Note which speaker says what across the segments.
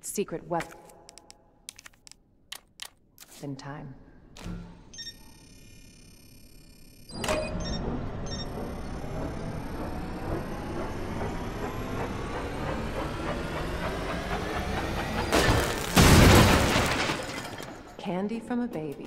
Speaker 1: Its secret weapon. Time. Candy from a baby.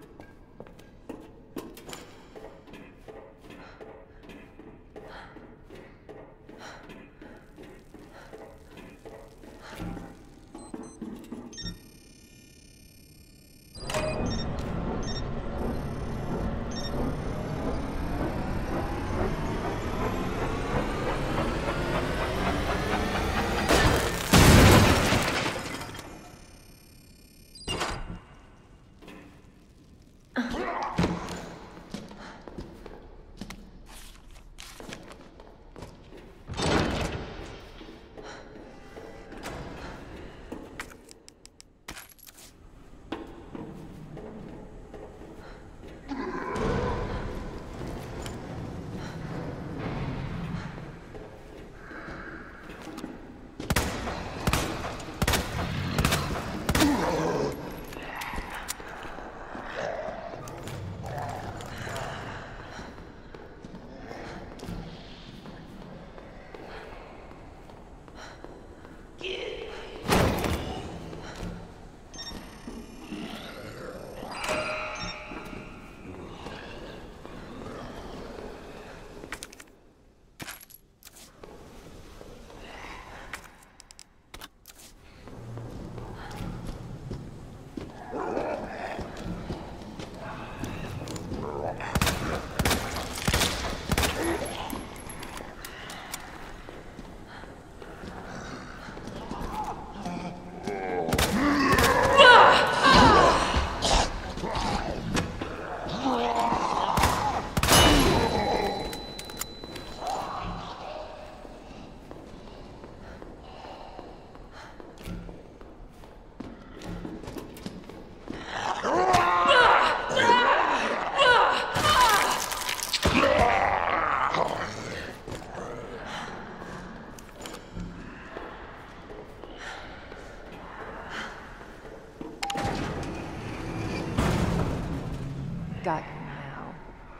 Speaker 1: Got you now.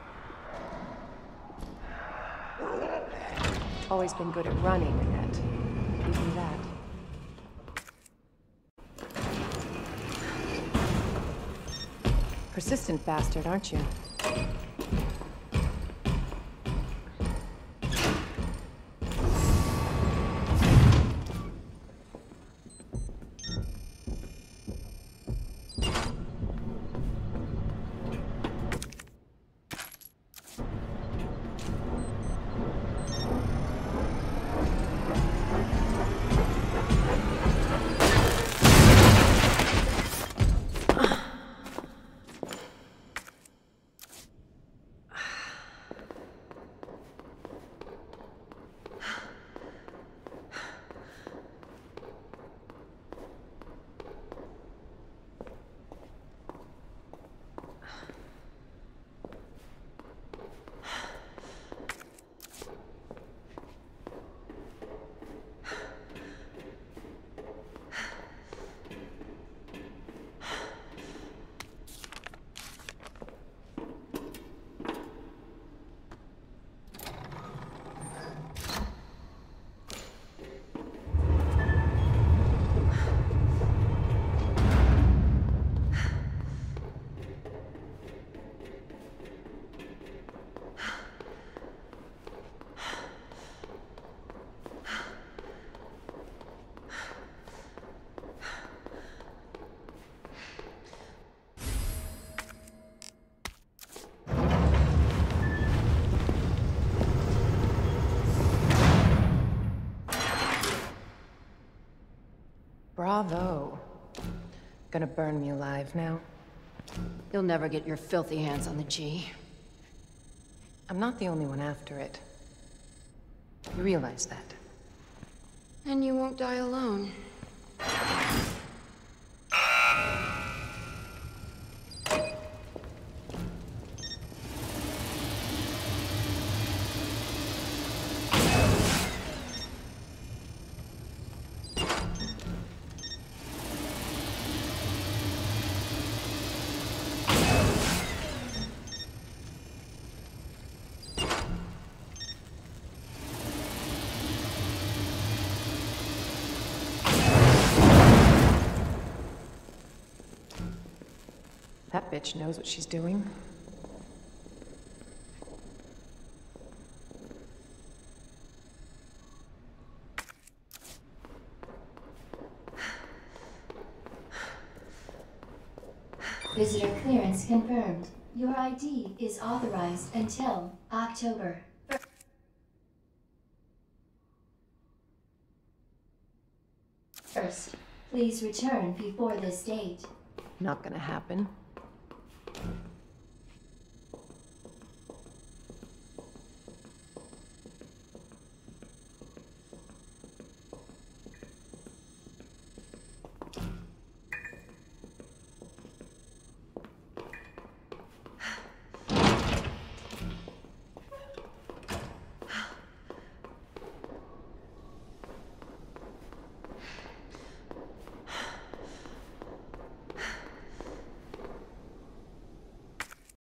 Speaker 1: Always been good at running, Annette. Give me that. Persistent bastard, aren't you? Bravo. Gonna burn me alive now?
Speaker 2: You'll never get your filthy hands on the G.
Speaker 1: I'm not the only one after it. You realize that?
Speaker 2: And you won't die alone.
Speaker 1: that bitch knows what she's doing.
Speaker 3: Visitor clearance confirmed. Your ID is authorized until October 1st. Please return before this date.
Speaker 1: Not gonna happen.